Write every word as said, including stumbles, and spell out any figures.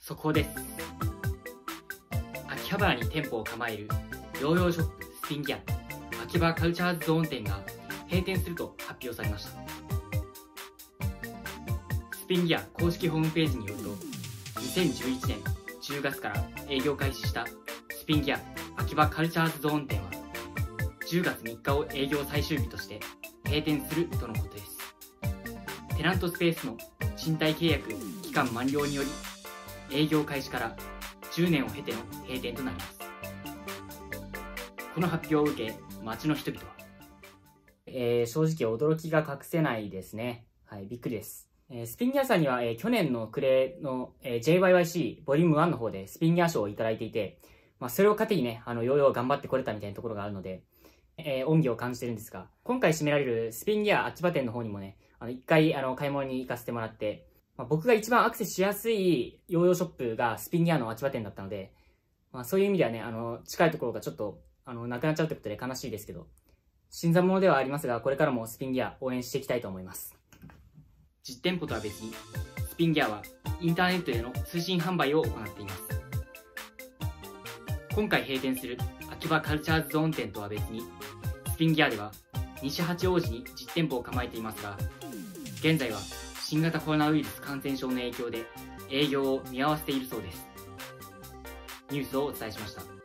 速報です。秋葉原に店舗を構えるヨーヨーショップスピンギア秋葉カルチャーズゾーン店が閉店すると発表されました。スピンギア公式ホームページによると、にせんじゅういちねんじゅうがつから営業開始したスピンギア秋葉カルチャーズゾーン店はじゅうがつみっかを営業最終日として閉店するとのことです。テナントスペースの賃貸契約期間満了により営業開始からじゅうねんを経ての閉店となります。この発表を受け、街の人々は、 えー、正直驚きが隠せないですね。はい、びっくりです。えー、スピンギアさんには、えー、去年の暮れの、えー、ジェイワイワイシー ボリュームワンの方でスピンギア賞をいただいていて、まあ、それを糧にね、あの、ヨーヨー頑張ってこれたみたいなところがあるので、えー、恩義を感じてるんですが、今回締められるスピンギア秋葉店の方にもね、あの、一回、あの、買い物に行かせてもらって、まあ、僕が一番アクセスしやすいヨーヨーショップがスピンギアの秋葉店だったので、まあ、そういう意味ではね、あの、近いところがちょっと、あの、なくなっちゃうってことで悲しいですけど、新参者ではありますが、これからもスピンギア応援していきたいと思います。 実店舗とは別に、スピンギアはインターネットでの通信販売を行っています。今回閉店する秋葉カルチャーズゾーン店とは別に、スピンギアでは西八王子に実店舗を構えていますが、現在は新型コロナウイルス感染症の影響で営業を見合わせているそうです。ニュースをお伝えしました。